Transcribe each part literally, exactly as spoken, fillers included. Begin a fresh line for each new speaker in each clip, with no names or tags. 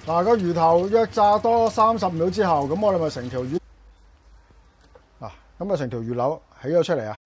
嗱，個魚頭約炸多三十秒之後，咁我哋咪成條魚嗱，咁啊成條魚柳起咗出嚟啊！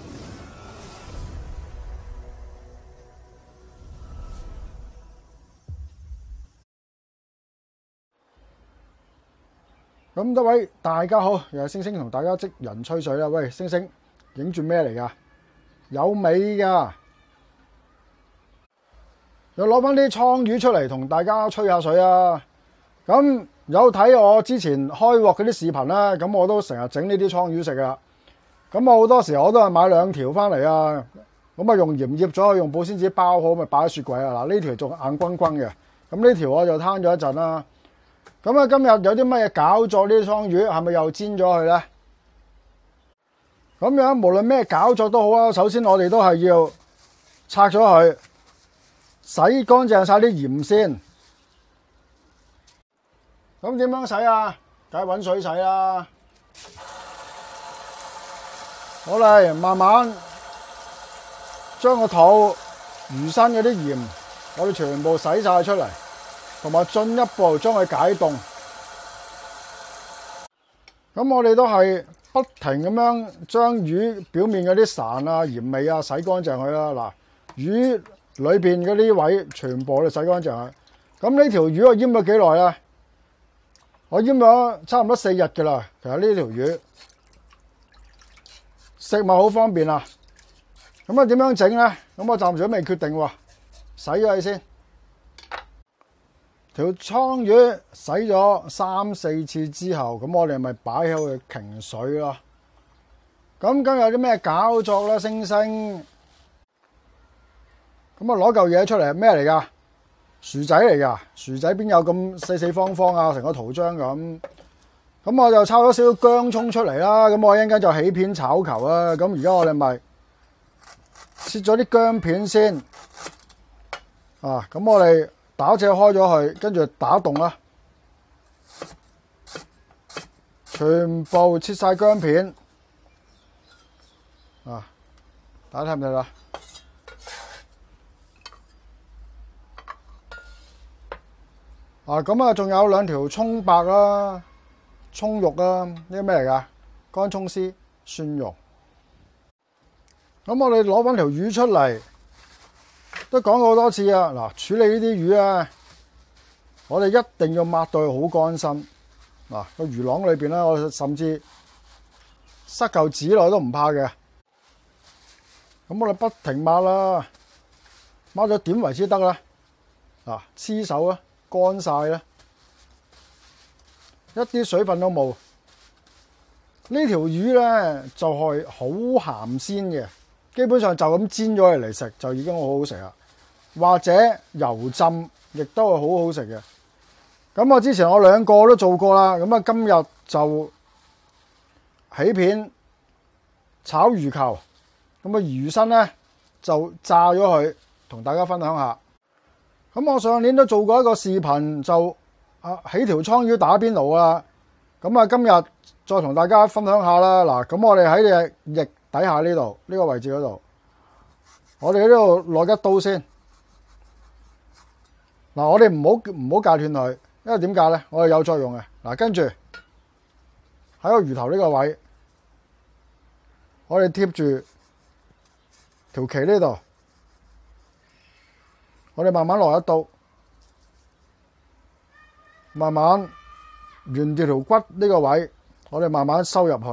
咁多位大家好，又係星星同大家即人吹水啦。喂，星星影住咩嚟噶？有尾噶，又攞翻啲倉魚出嚟同大家吹下水啊！咁有睇我之前開鑊嗰啲視頻啦，咁我都成日整呢啲倉魚食噶。咁我好多時我都係買兩條翻嚟啊，咁啊用鹽醃咗，用保鮮紙包好，咪擺喺雪櫃啊。嗱，呢條仲硬轟轟嘅，咁呢條我就攤咗一陣啦。咁啊，今日有啲乜嘢搞作呢啲倉魚，係咪又煎咗佢呢？咁樣無論咩搞作都好啊，首先我哋都係要拆咗佢，洗乾淨晒啲鹽先。咁點樣洗啊？梗係揾水洗啦。好嚟，慢慢將個肚魚身嗰啲鹽，我哋全部洗晒出嚟。同埋進一步將佢解凍，咁我哋都係不停咁樣將魚表面嗰啲潺啊、鹽味啊洗乾淨佢啦。嗱，魚裏邊嗰啲位全部都洗乾淨佢。咁呢條魚我醃咗幾耐啊？我醃咗差唔多四日㗎啦。其實呢條魚食物好方便啊。咁啊點樣整咧？咁我暫時都未決定喎。洗咗佢先。條倉魚洗咗三四次之後，咁我哋咪擺喺度擎水咯。咁今日有啲咩搞作啦，星星？咁啊攞嚿嘢出嚟，咩嚟噶？薯仔嚟噶，薯仔邊有咁四四方方啊？成個圖章咁。咁我就抄咗少少薑葱出嚟啦。咁我一陣間就起片炒球啦。咁而家我哋咪切咗啲薑片先。啊，咁我哋。打隻開咗佢，跟住打洞啦，全部切晒薑片，啊，大家睇唔睇啦？啊，咁啊，仲有兩條葱白啦、葱肉啦，呢啲咩嚟噶？乾葱絲、蒜蓉。咁我哋攞翻條魚出嚟。都講過好多次啊！嗱，處理呢啲魚啊，我哋一定要抹到佢好乾身。嗱，個魚囊裏邊咧，我甚至塞嚿紙落去都唔怕嘅。咁我哋不停抹啦，抹咗點為之得啦？嗱，黐手啊，乾晒啦，一啲水分都冇。呢條魚咧就係好鹹鮮嘅，基本上就咁煎咗佢嚟食就已經好好食啦。或者油浸亦都係好好食嘅。咁我之前我兩個都做過啦。咁啊今日就起片炒魚球。咁啊魚身咧就炸咗佢，同大家分享下。咁我上年都做過一個視頻，就啊起條倉魚打邊爐啦。咁啊今日再同大家分享下啦。嗱，咁我哋喺隻翼底下呢度呢個位置嗰度，我哋喺呢度落一刀先。嗱，我哋唔好唔好戒斷佢，因為點解咧？我哋有作用嘅。嗱，跟住喺個魚頭呢個位，我哋貼住條鰭呢度，我哋慢慢落一刀，慢慢沿住條骨呢個位，我哋慢慢收入去。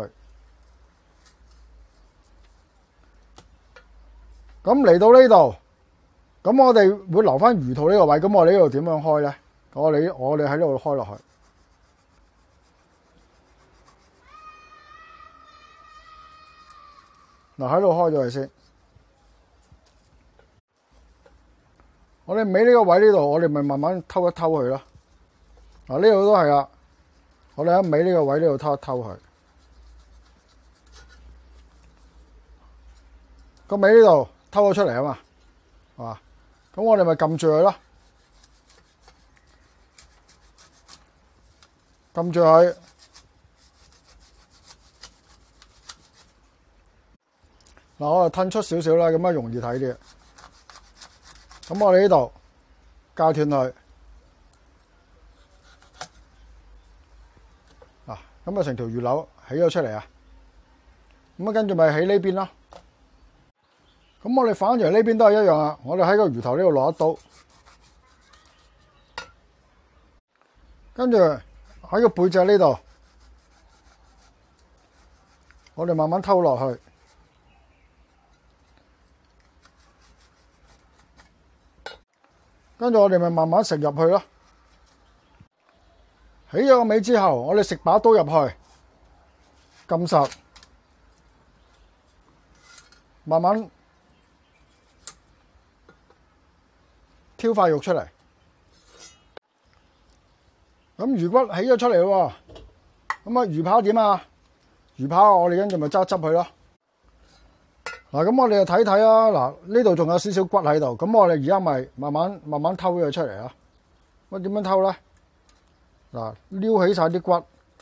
咁嚟到呢度。咁我哋會留翻魚肚呢個位，咁我哋呢度點樣開咧？我哋我哋喺呢度開落去。嗱，喺度開咗佢先。我哋尾呢個位呢度，我哋咪慢慢偷一偷佢咯。嗱，呢度都係啊。我哋喺尾呢個位呢度偷一偷佢。個尾呢度偷咗出嚟啊嘛，係嘛？咁我哋咪撳住佢咯，撳住佢。嗱，我就褪出少少啦，咁樣容易睇啲。咁我哋呢度戒斷佢， 咁啊成條魚柳起咗出嚟啊！咁啊跟住咪起呢邊咯。咁我哋反轉呢邊都係一樣啊！我哋喺個魚頭呢度落一刀，跟住喺個背脊呢度，我哋慢慢偷落去。跟住我哋咪慢慢食入去咯。起咗個尾之後，我哋食把刀入去，撳實，慢慢挑塊肉出嚟。咁魚骨起咗出嚟咯喎，咁啊魚扒點啊？魚扒我哋跟住咪揸汁佢咯。嗱，咁我哋就睇睇啦。嗱，呢度仲有少少骨喺度，咁我哋而家咪慢慢慢慢偷佢出嚟啊。咁點樣偷咧？嗱，撩起晒啲骨，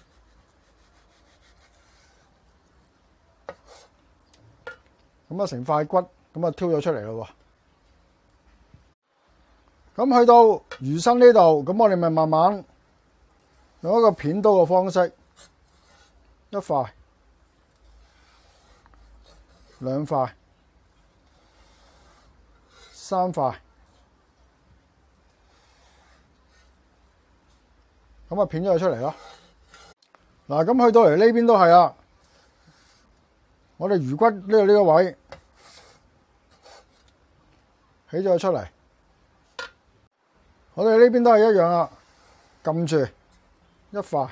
咁啊成塊骨咁啊挑咗出嚟咯喎。咁去到魚身呢度，咁我哋咪慢慢用一個片刀嘅方式，一塊、兩塊、三塊，咁啊片咗佢出嚟咯。嗱，咁去到嚟呢邊都係啦，我哋魚骨呢度呢個位起咗佢出嚟，我哋呢邊都係一樣啦，撳住一塊、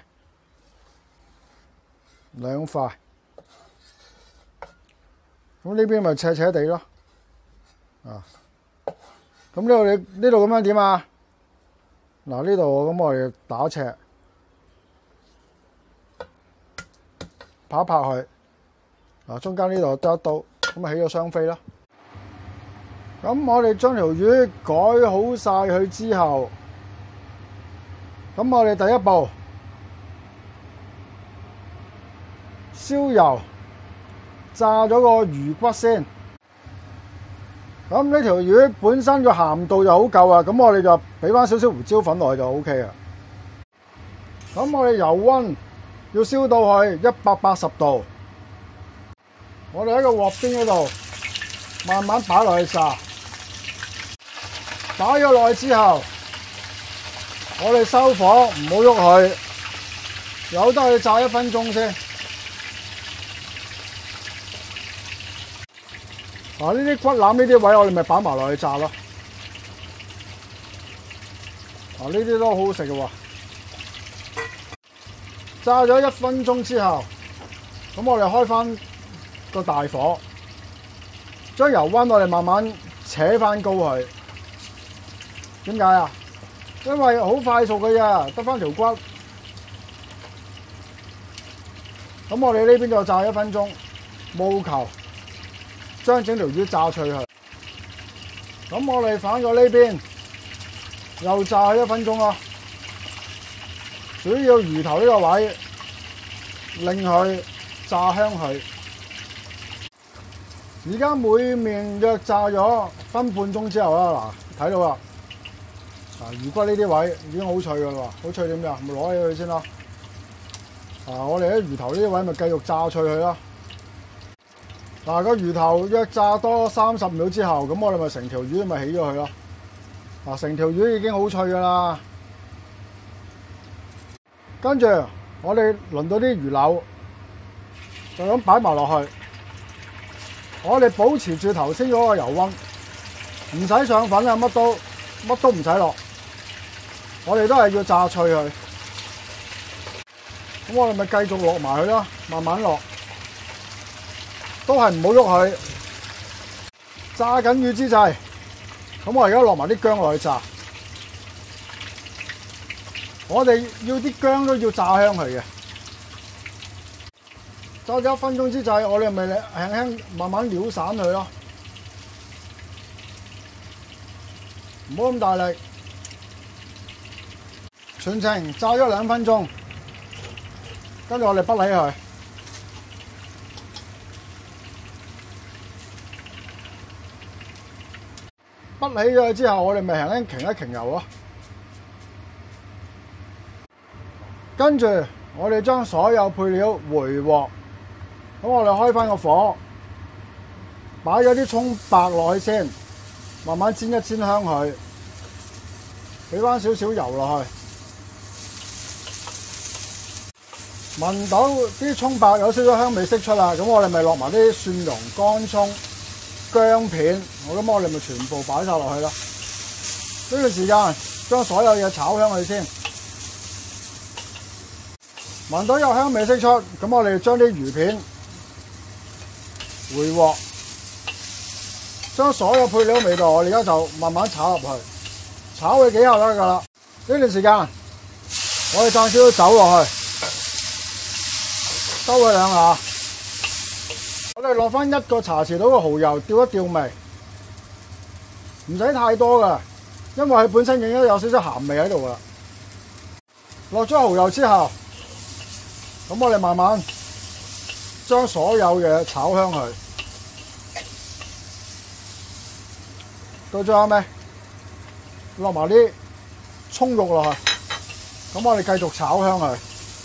兩塊。咁呢邊咪斜斜地咯，啊！咁呢度你呢度咁樣點啊？嗱，呢度咁我哋打斜，拍一拍佢，嗱中間呢度得一刀，咁啊起咗雙飛啦。咁我哋將條魚改好晒佢之後，咁我哋第一步燒油。炸咗個魚骨先，咁呢條魚本身個鹹度就好夠啊，咁我哋就俾翻少少胡椒粉落去就 O K 啦。咁我哋油溫要燒到去一百八十度，我哋喺個鑊邊嗰度慢慢擺落去炸，擺咗落去之後，我哋收火唔好喐佢，由得佢炸一分鐘先。嗱，呢啲骨腩呢啲位我哋咪擺埋落去炸咯。嗱，呢啲都好好食嘅喎。炸咗一分鐘之後，咁我哋開翻個大火，將油溫我哋慢慢扯翻高佢。點解啊？因為好快熟嘅啫，得翻條骨。咁我哋呢邊就炸一分鐘，務求將整條魚炸脆佢。咁我哋反過呢邊，又炸佢一分鐘咯。主要魚頭呢個位，令佢炸香佢。而家每面約炸咗分半鐘之後啦，嗱睇到啦，嗱魚骨呢啲位已經好脆噶啦，好脆點㗎？咪攞起佢先啦。啊，我哋喺魚頭呢啲位咪繼續炸脆佢啦。嗱，個魚頭約炸多三十秒之後，咁我哋咪成條魚咪起咗佢咯。嗱，成條魚已經好脆噶啦。跟住我哋輪到啲魚柳，就咁擺埋落去。我哋保持住頭先嗰個油溫，唔使上粉啊，乜都乜都唔使落。我哋都係要炸脆佢。咁我哋咪繼續落埋佢咯，慢慢落。都係唔好喐佢，炸緊魚之際，咁我而家落埋啲薑落去炸。我哋要啲薑都要炸香佢嘅。炸咗一分鐘之際，我哋咪輕輕慢慢撩散佢咯，唔好咁大力。全程炸咗兩分鐘，跟住我哋滗起佢。滗起咗之後，我哋咪輕輕擎一擎油咯。跟住我哋將所有配料回鑊，咁我哋開翻個火，擺咗啲葱白落去先，慢慢煎一煎香佢，俾翻少少油落去，聞到啲葱白有少少香味釋出啦，咁我哋咪落埋啲蒜蓉、乾葱、薑片，我咁我哋咪全部擺晒落去啦。呢段時間將所有嘢炒香佢先。聞到有香味釋出，咁我哋將啲魚片回鑊，將所有配料味道，我哋而家就慢慢炒入去，炒佢幾下得噶啦。呢段時間，我哋炸少少酒落去，兜佢兩下，我哋落翻一個茶匙到嘅蠔油，調一調味，唔使太多噶，因為佢本身已經有少少鹹味喺度噶啦。落咗蠔油之後，咁我哋慢慢將所有嘢炒香佢，到最後尾落埋啲葱肉落去，咁我哋繼續炒香佢，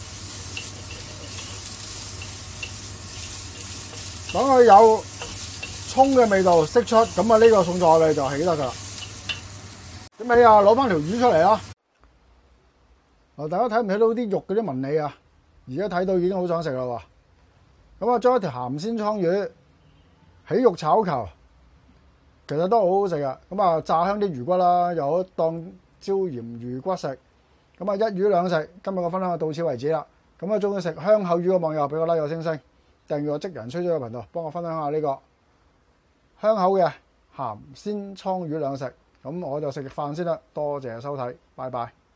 等佢有葱嘅味道釋出，咁啊呢個餸菜我哋就起得噶啦。咁你啊攞翻條魚出嚟啦，嗱大家睇唔睇到啲肉嗰啲紋理啊？而家睇到已經好想食啦喎！咁啊，將一條鹹鮮倉魚起肉炒球，其實都好好食㗎。咁啊，炸香啲魚骨啦，又當椒鹽魚骨食。咁啊，一魚兩食，今日嘅分享就到此為止啦。咁啊，中意食香口魚嘅網友俾個 like 個星星，訂閱我職人吹水嘅頻道，幫我分享下呢個香口嘅鹹鮮倉魚兩食。咁我就食飯先啦，多謝收睇，拜拜。